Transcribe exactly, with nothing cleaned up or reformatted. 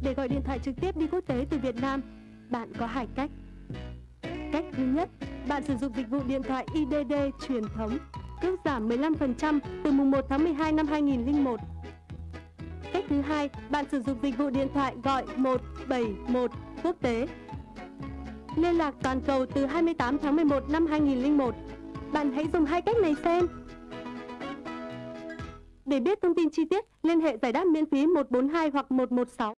Để gọi điện thoại trực tiếp đi quốc tế từ Việt Nam, bạn có hai cách. Cách thứ nhất, bạn sử dụng dịch vụ điện thoại i đê đê truyền thống, cước giảm mười lăm phần trăm từ mùng một tháng mười hai năm hai nghìn không trăm lẻ một. Cách thứ hai, bạn sử dụng dịch vụ điện thoại gọi một bảy một quốc tế. Liên lạc toàn cầu từ hai mươi tám tháng mười một năm hai nghìn không trăm lẻ một. Bạn hãy dùng hai cách này xem. Để biết thông tin chi tiết, liên hệ giải đáp miễn phí một bốn hai hoặc một một sáu.